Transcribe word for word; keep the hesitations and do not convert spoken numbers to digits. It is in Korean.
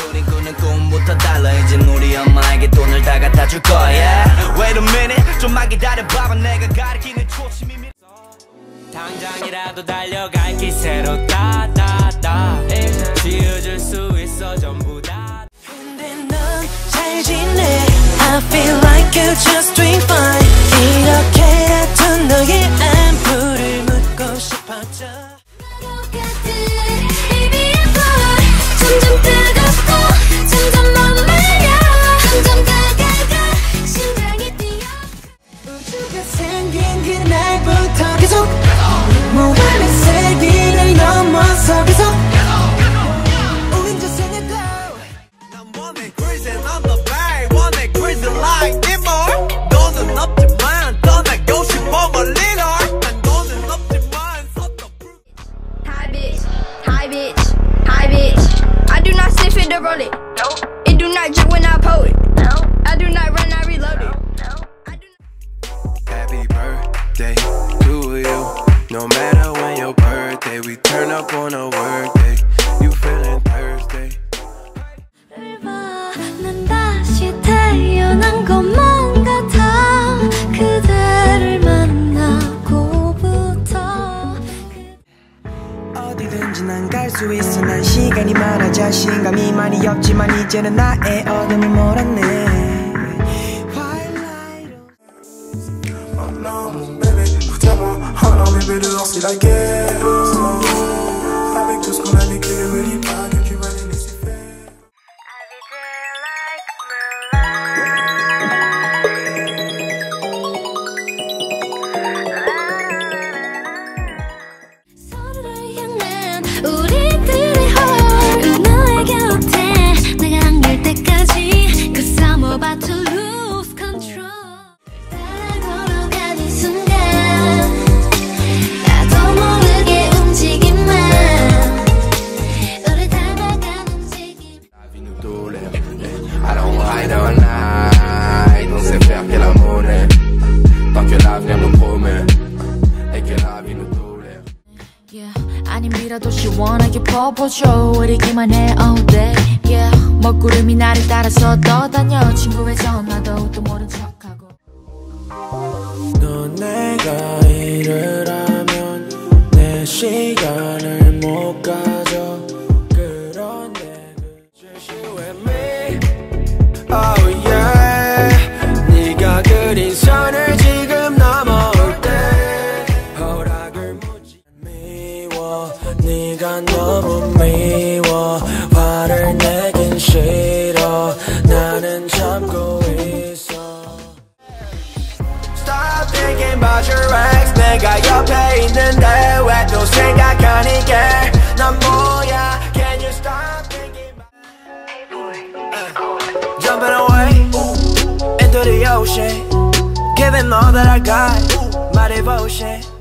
우린 꾸는 꿈부터 달라. 이젠 우리 엄마에게 돈을 다 갖다 줄 거야. Wait a minute 좀만 기다려봐봐. 내가 가리키는 초심이 당장이라도 달려갈 기세로 따따따 지어줄 수 있어 전부 다. 근데 넌 잘 지내. I feel like you just doing fine. 이렇게라도 너의 안부를 묻고 싶어져. 점점 뜨겁고 점점 머물러 점점 다가가 심장이 뛰어. 우주가 생긴 그날부터 계속 무한의 세기를 넘어서 계속 우린 저 생각도 난 원해 crazy on the bay 원해 crazy like it more. 돈은 없지만 떠나고 싶어 멀리 널. 난 돈은 없지만 서도 Hi bitch, hi bitch, hi bitch. I do not sniff it or roll it. Nope. It do not drip when I pull it. No. I do not run, I reload it. No. I do not. Happy birthday to you. No matter when your birthday, we turn up on a work day. You feeling thirsty? 난 다시 태어난 것만 같아. 그대를 만나고부터. 어디든지 난 갈 수 있어. 난 시간이 많아 자신감이 많이 없지만 이제는 나의 어둠을 몰았네. Baby, dehors c'est la guerre. Avec tout ce qu'on a vécu, ne me dis pas que tu vas les laisser faire. 서로를 향한 우리들의 heart. 너의 곁에 내가 안길 때까지 Cause I'm about to lose control. 걸어가는 순간 아님이라도 시원하게 퍼보죠. 우리기만 해 all day. Yeah. 먹구름이 나를 따라서 떠다녀. 친구의 전화도 또 모른 척하고. 너 내가 일을 하면 내 시간을 못 가져. 그런데 just you and me. Oh yeah. 네가 그린 선을 지금 넘어올 때 허락을 묻지. 네가 너무 미워. 화를 내긴 싫어. 나는 참고 있어. Stop thinking about your ex. 내가 옆에 있는데 왜 또 생각하니 girl. 난 뭐야. Can you stop thinking about uh, Jumping away ooh, into the ocean. Giving all that I got ooh, my devotion.